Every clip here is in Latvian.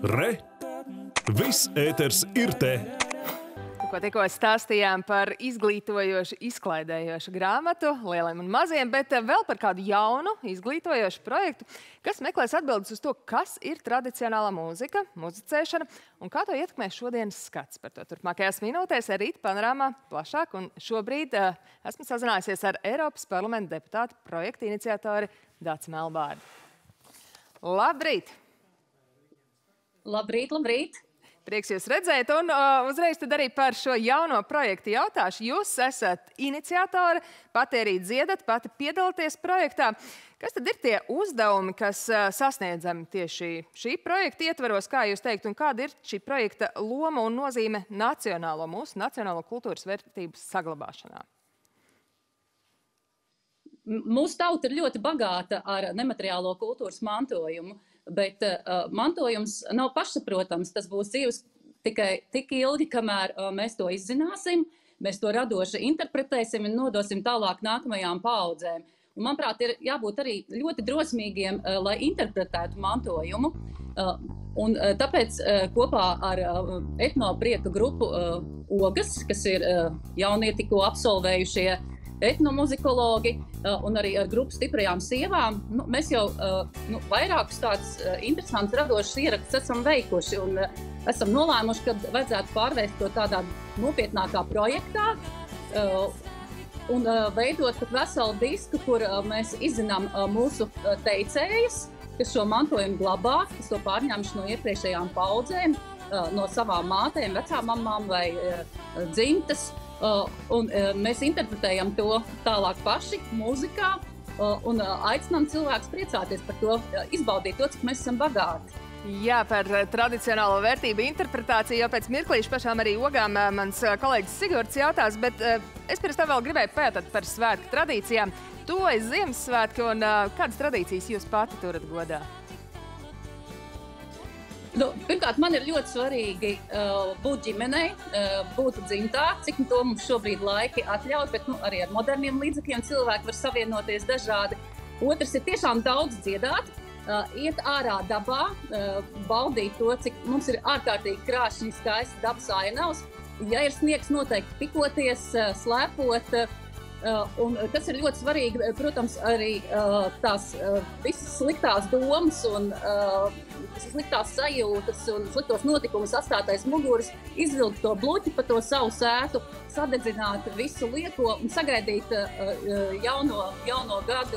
Re! Viss ēters ir te! Tikko stāstījām par izglītojošu, izklaidējošu grāmatu lieliem un maziem, bet vēl par kādu jaunu, izglītojošu projektu, kas meklēs atbildes uz to, kas ir tradicionālā mūzika, muzicēšana un kā to ietekmē šodienas skats. Par to turpmākajās minūtēs rīt panorāmā plašāk, un šobrīd esmu sazinājusies ar Eiropas parlamenta deputātu projekta iniciatori Daci Melbārdi. Labrīt! Labrīt, labrīt! Prieks jūs redzēt, un uzreiz tad arī par šo jauno projektu jautāšu. Jūs esat iniciatori, pati arī dziedat, pati piedalāties projektā. Kas tad ir tie uzdevumi, kas sasniedzami tieši šī projekta ietvaros, kā jūs teikt, un kāda ir šī projekta loma un nozīme mūsu nacionālo kultūras vērtību saglabāšanā? Mūsu tauta ir ļoti bagāta ar nemateriālo kultūras mantojumu. Bet mantojums nav pašsaprotams. Tas būs dzīves tikai tik ilgi, kamēr mēs to izzināsim, mēs to radoši interpretēsim un nodosim tālāk nākamajām paaudzēm. Un, manuprāt, ir jābūt arī ļoti drosmīgiem, lai interpretētu mantojumu. Un tāpēc kopā ar etnoprieka grupu Ogas, kas ir jaunie tikko absolvējušie etnomuzikologi un arī ar grupu Stiprajām sievām, mēs jau vairākus tādus interesantus radošus ierakstus esam veikuši un esam nolēmuši, ka vajadzētu pārvērst to tādā nopietnākā projektā un veidot pat veselu disku, kur mēs izzinām mūsu teicējas, kas šo mantojumu glabā, kas to pārņēmuši no iepriekšējām paudzēm, no savām mātēm, vecām mamām vai dzimtas. Un mēs interpretējam to tālāk paši mūzikā un aicinām cilvēkus priecāties par to, izbaudīt to, cik mēs esam bagāti. Jā, par tradicionālo vērtību interpretāciju jau pēc mirklīša pašām arī Ogām mans kolēģis Sigurds jautās, bet es pirms tam vēl gribēju pētāt par svētku tradīcijām. Tuvojas Ziemassvētki, un kādas tradīcijas jūs pati turat godā? Pirmkārt, man ir ļoti svarīgi būt ģimenei, būt dzimtā, cik to mums šobrīd laiki atļauj, bet arī ar moderniem līdzekļiem cilvēki var savienoties dažādi. Otrs ir tiešām daudz dziedāt, iet ārā dabā, baudīt to, cik mums ir ārkārtīgi krāšņi skaisti dabas ainavas. Ja ir sniegs, noteikti pikoties, slēpot. Un kas ir ļoti svarīgi, protams, arī tās visas sliktās domas un sliktās sajūtas un sliktos notikumus atstātais muguras, izvilkt to bluķi pa to savu sētu, sadedzināt visu lieko un sagaidīt jauno gadu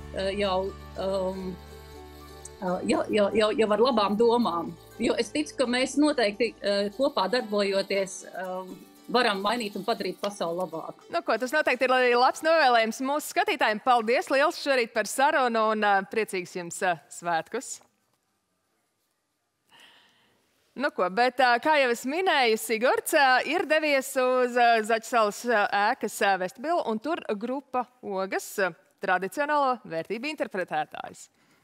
jau ar labām domām. Jo es ticu, ka mēs noteikti kopā darbojoties varam mainīt un padarīt pasauli labāku. Tas noteikti ir arī labs novēlējums mūsu skatītājiem. Paldies liels šorīt par sarunu un priecīgs jums svētkus. Bet, kā jau es minēju, Sigurds ir devies uz Zaķsalas ēkas vestibilu, un tur grupa Ogas, tradicionālo vērtību interpretētājs.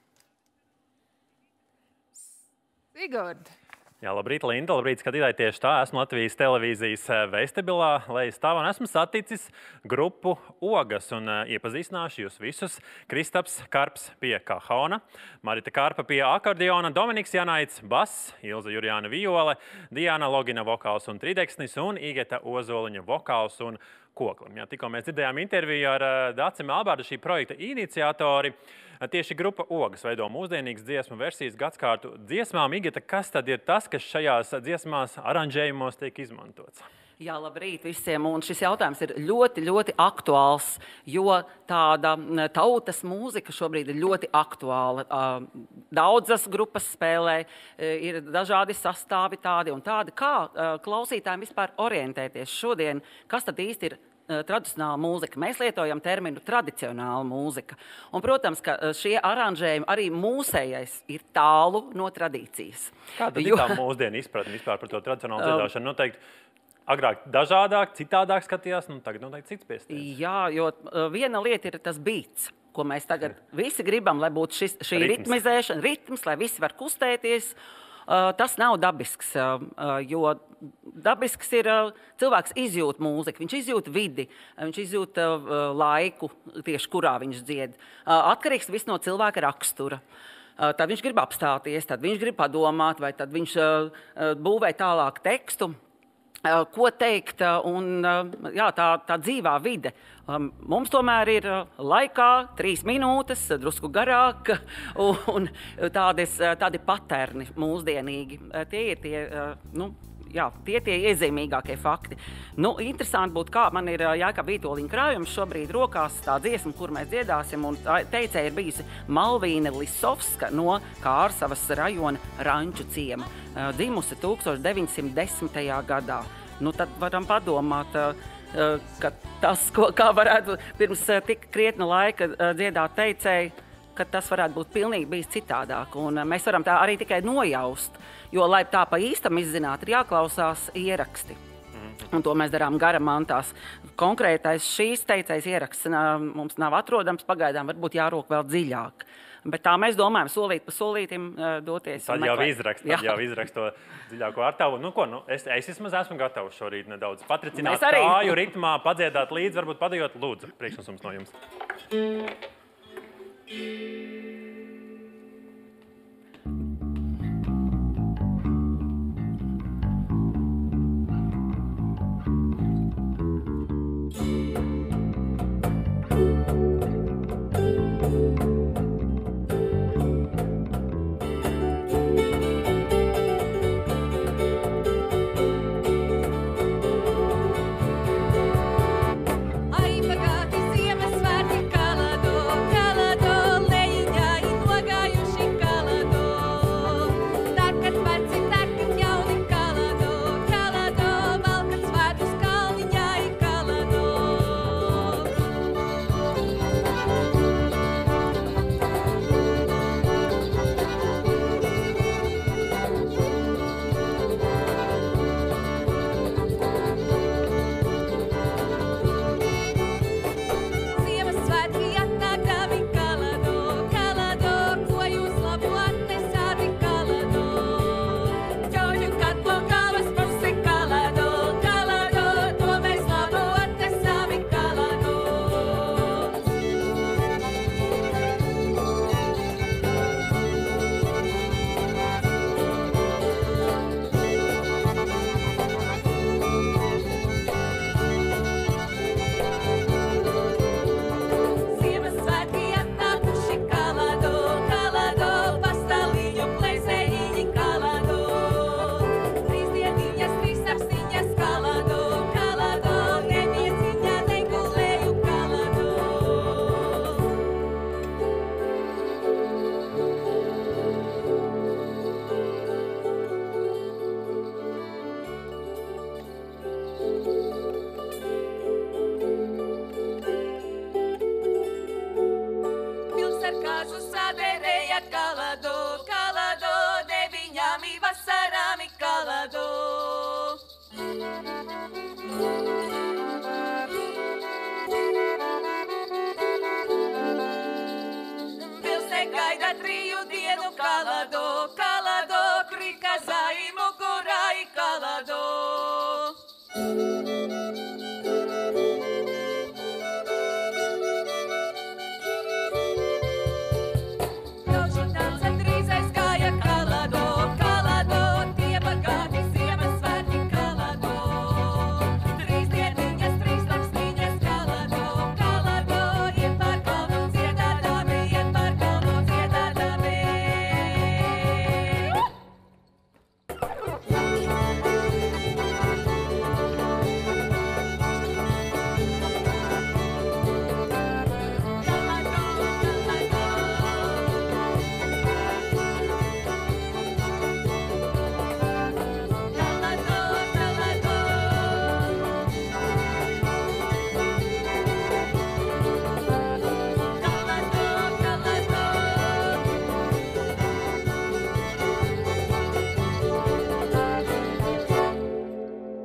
Sigurd! Jā, labrīt, Linda. Labrīt, skatītāji. Tieši tā, esmu Latvijas televīzijas vestibilā, lai stāv un esmu saticis grupu Ogas un iepazīstināšu jūs visus. Kristaps Karps pie kahona, Marita Karpa pie akordeona, Dominiks Janaits bass, Ilza Jurjāna viole, Diana Logina vokāls un trideksnis un Igeta Ozoliņa vokāls un koklim. Jā, tikko mēs dzirdējām interviju ar Daci Melbārdu, šī projekta iniciatori. Tieši grupa Ogas veido mūsdienīgas dziesmu versijas gadskārtu dziesmām. Igeta, kas tad ir tas, kas šajās dziesmās aranžējumos tiek izmantots? Jā, labrīt visiem. Un šis jautājums ir ļoti, ļoti aktuāls, jo tāda tautas mūzika šobrīd ir ļoti aktuāla. Daudzas grupas spēlē, ir dažādi sastāvi tādi un tādi. Kā klausītājiem vispār orientēties šodien, kas tad īsti ir tradicionāla mūzika? Mēs lietojam terminu tradicionāla mūzika. Un, protams, ka šie aranžējumi arī mūsējais ir tālu no tradīcijas. Kāda ir tā mūsdienu izpratne vispār par to tradicionālu dziedāšanu? Noteikti agrāk dažādāk, citādāk skatījās, tagad noteikti cits piesties. Jā, jo viena lieta ir tas beats, ko mēs tagad visi gribam, lai būtu šī ritmizēšana, ritms, lai visi var kustēties. Tas nav dabisks, jo dabisks ir cilvēks izjūt mūziku, viņš izjūt vidi, viņš izjūt laiku, tieši kurā viņš dzied. Atkarīgs viss no cilvēka rakstura. tad viņš grib apstāties, tad viņš grib padomāt, vai tad viņš būvē tālāk tekstu, ko teikt, un jā, tā dzīvā vide. Mums tomēr ir laikā 3 minūtes, drusku garāk, un tādi paterni mūsdienīgi. Tie ir tie iezīmīgākie fakti. Interesanti būtu, kā man ir Jākaba Vītoliņa krājums šobrīd rokās, tā dziesma, kur mēs dziedāsim, un teicēja ir bijusi Malvīne Lisovska no Kārsavas rajona Ranču ciema, dzimusi 1910. gadā. Tad varam padomāt, ka tas, kā varētu pirms tik krietna laika dziedāt teicēji, ka tas varētu būt pilnīgi bijis citādāk. Un mēs varam tā arī tikai nojaust, jo, lai tā pa īstam izzinātu, ir jāklausās ieraksti. Un to mēs darām garamantās. Konkrētais šīs teicējas ieraksts mums nav atrodams, pagaidām varbūt jārok vēl dziļāk. Bet tā mēs domājam solīt pa solītim doties. Tad jau izrakst to dziļāko artavu. Es vismaz esmu gatavs šorīt nedaudz patricināt kāju ritmā, padziedāt līdzi, varbūt padējot lūdzu priekšnesums no jums. Ai, pagāti Ziemassvētki, kalado, kalado, leju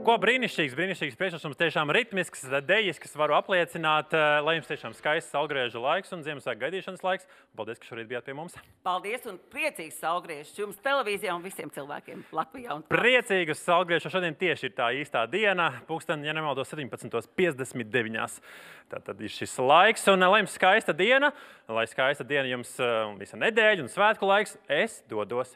ko brīnišķīgs priekšnesums, tiešām ritmisks, dejisks, varu apliecināt, lai jums tiešām skaists saulgriežu laiks un Ziemassvētku gaidīšanas laiks. Paldies, ka šorīt bijāt pie mums. Paldies un priecīgs saulgriežs jums televīzijā un visiem cilvēkiem Latvijā. Priecīgus saulgriežus šodien tieši ir tā īstā diena, pulksten, ja nemaldos, 17:59. Tātad ir šis laiks, un lai jums skaista diena jums visa nedēļa un svētku laiks, es dodos